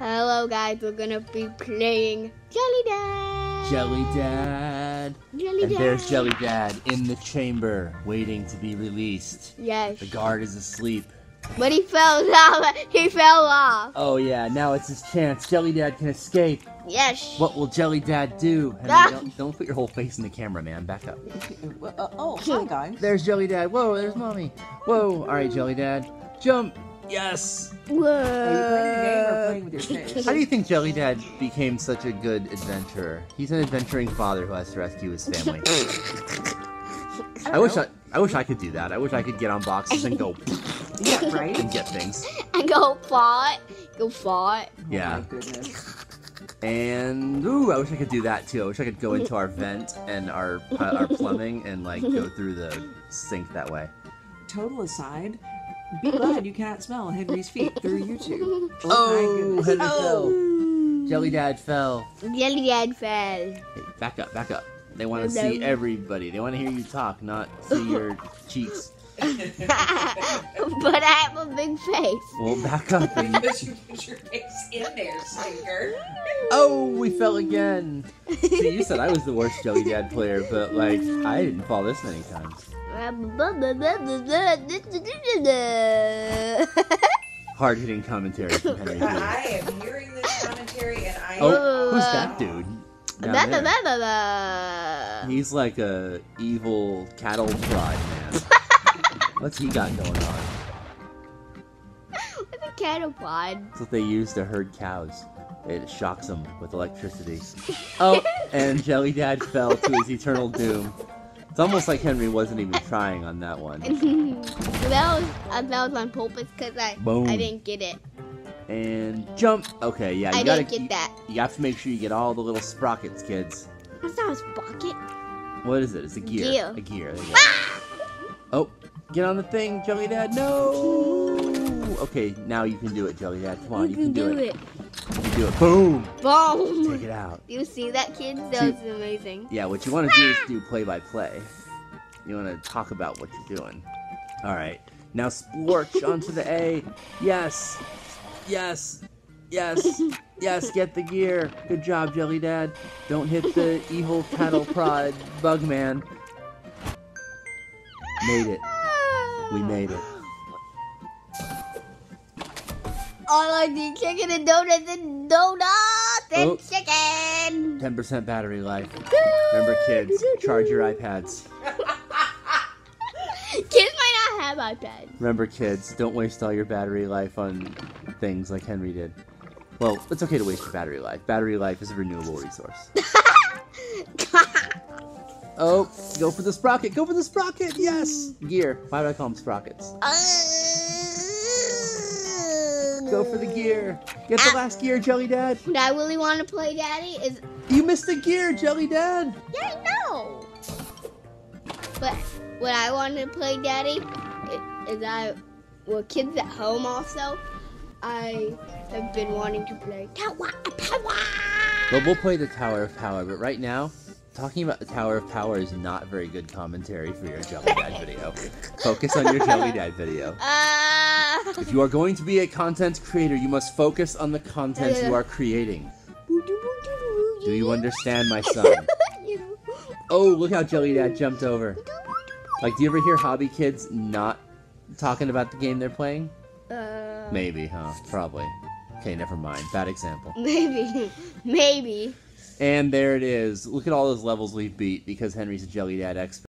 Hello guys, we're gonna be playing Jelly Dad. Jelly Dad. Jelly And Dad. there's Jelly Dad in the chamber, waiting to be released. Yes. The guard is asleep. But he fell off. He fell off. Oh yeah, now it's his chance. Jelly Dad can escape. Yes. What will Jelly Dad do? Henry, don't put your whole face in the camera, man. Back up. Hi guys. There's Jelly Dad. Whoa, there's Mommy. Whoa. All right, Jelly Dad. Jump. Yes. Whoa. Are you playing the game or playing with your face? How do you think Jelly Dad became such a good adventurer? He's an adventuring father who has to rescue his family. I wish I could do that. I wish I could get on boxes and go Yeah, right? and get things. And go fart. Go fart. Yeah. Oh my goodness. And ooh, I wish I could do that too. I wish I could go into our vent and our plumbing and like go through the sink that way. Total aside, be glad you cannot smell Henry's feet through YouTube. Oh, my Henry goodness. fell. Jelly Dad fell. Jelly Dad fell. Hey, back up, back up. They want to see everybody. They want to hear you talk, not see your cheeks. But I have a big face. Well, back up. And... Because you put your face in there, stinker. Oh, we fell again. See, you said I was the worst Jelly Dad player, but like I didn't fall this many times. Hard hitting commentary from Henry. Hughes. I am hearing this commentary and I Oh, who's that dude? Down there? He's like a evil cattle prod man. What's he got going on? What's a cattle pod? That's what they use to herd cows. It shocks them with electricity. Oh, and Jelly Dad fell to his eternal doom. It's almost like Henry wasn't even trying on that one. that was on purpose because I didn't get it. And jump. Okay, yeah, you I gotta didn't get that. You have to make sure you get all the little sprockets, kids. What's that? A bucket? What is it? It's a gear. Gear. A gear. There you go. Oh, get on the thing, Jelly Dad. No. Okay, now you can do it, Jelly Dad. Come on, you can do it. You can do it. Boom. Boom. Take it out. You see that, kids? That was amazing. Yeah, what you want to do is do play-by-play. You want to talk about what you're doing. All right. Now splorch onto the A. Yes. Yes. Yes. Yes, get the gear. Good job, Jelly Dad. Don't hit the evil cattle prod bug man. Made it. We made it. I like the chicken and donuts and Oh. chicken. 10% battery life. Remember, kids, charge your iPads. Kids might not have iPads. Remember, kids, don't waste all your battery life on things like Henry did. Well, it's okay to waste your battery life. Battery life is a renewable resource. Oh, go for the sprocket. Go for the sprocket. Yes. Gear. Why do I call them sprockets? Go for the gear. Get the last gear, Jelly Dad. What I really want to play, Daddy, is... You missed the gear, Jelly Dad. Yeah, I know. But what I want to play, Daddy, well, kids at home also, I have been wanting to play Tower of Power. Well, we'll play the Tower of Power, but right now, talking about the Tower of Power is not very good commentary for your Jelly Dad video. Focus on your Jelly Dad video. If you are going to be a content creator, you must focus on the content you are creating. Do you understand, my son? Oh, look how Jelly Dad jumped over. Like, do you ever hear hobby kids not talking about the game they're playing? Maybe, huh? Probably. Okay, never mind. Bad example. Maybe. And there it is. Look at all those levels we've beat because Henry's a Jelly Dad expert.